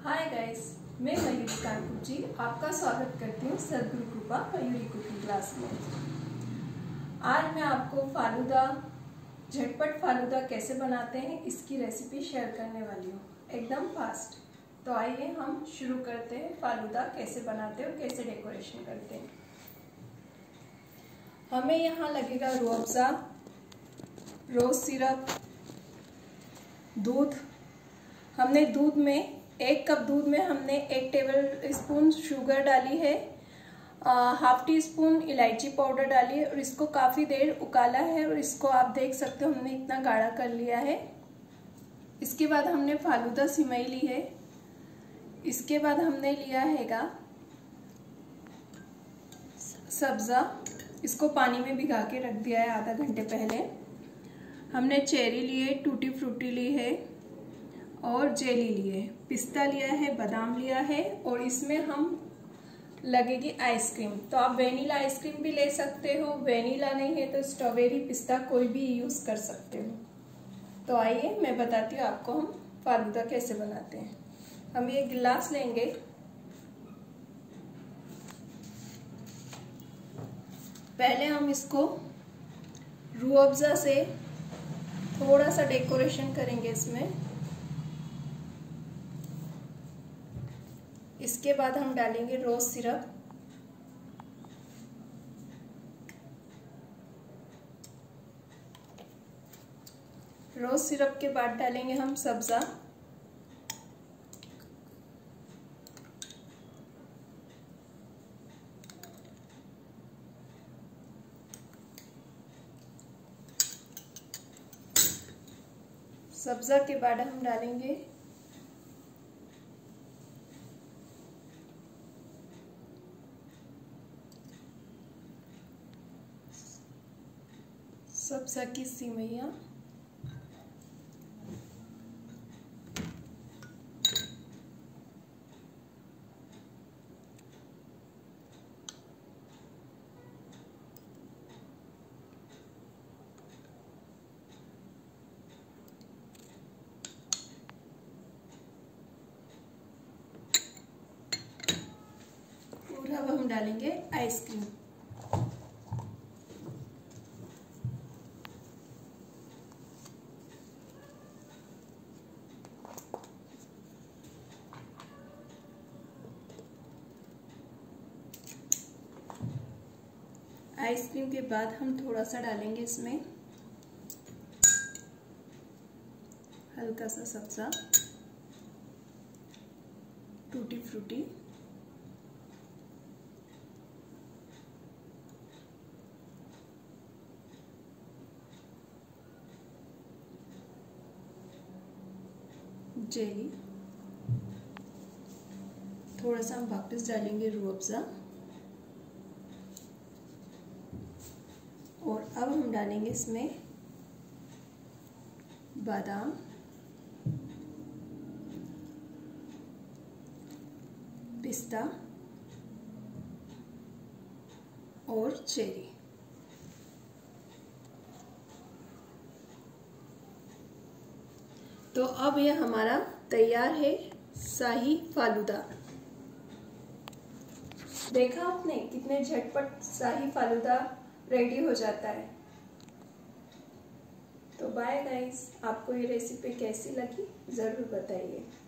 Hi guys, मैं मयूरी कानपुर जी आपका स्वागत करती हूँ सदगुरु कृपा मयूरी कुकिंग क्लास में। आज मैं आपको फालूदा, झटपट फालूदा कैसे बनाते हैं इसकी रेसिपी शेयर करने वाली हूँ, एकदम फास्ट। तो आइए हम शुरू करते हैं फालूदा कैसे बनाते हैं और कैसे डेकोरेशन करते हैं। हमें यहाँ लगेगा रूह अफ़ज़ा, रोज सिरप, दूध। हमने दूध में 1 कप दूध में हमने 1 टेबल स्पून शुगर डाली है, हाफ टी स्पून इलायची पाउडर डाली है और इसको काफ़ी देर उकाला है। और इसको आप देख सकते हो हमने इतना गाढ़ा कर लिया है। इसके बाद हमने फालूदा सिमई ली है। इसके बाद हमने लिया हैगा सब्ज़ा, इसको पानी में भिगा के रख दिया है आधा घंटे पहले। हमने चेरी ली है, टूटी फ्रूटी ली है और जेली लिए, पिस्ता लिया है, बादाम लिया है और इसमें हम लगेगी आइसक्रीम। तो आप वेनिला आइसक्रीम भी ले सकते हो, वेनिला नहीं है तो स्ट्रॉबेरी पिस्ता कोई भी यूज़ कर सकते हो। तो आइए मैं बताती हूँ आपको हम फालूदा कैसे बनाते हैं। हम ये गिलास लेंगे, पहले हम इसको रूह अफ़ज़ा से थोड़ा सा डेकोरेशन करेंगे इसमें। इसके बाद हम डालेंगे रोज सिरप, रोज सिरप के बाद डालेंगे हम सब्ज़ा, सब्ज़ा के बाद हम डालेंगे सब्ज़ा की सिमैया, और अब हम डालेंगे आइसक्रीम। आइसक्रीम के बाद हम थोड़ा सा डालेंगे इसमें हल्का सा सब्ज़ा, टूटी फ्रूटी, जेली, थोड़ा सा हम वापस डालेंगे रूह अफ़ज़ा और अब हम डालेंगे इसमें बादाम, पिस्ता और चेरी। तो अब यह हमारा तैयार है शाही फालूदा। देखा आपने कितने झटपट शाही फालूदा रेडी हो जाता है। तो बाय गाइस, आपको ये रेसिपी कैसी लगी ज़रूर बताइए।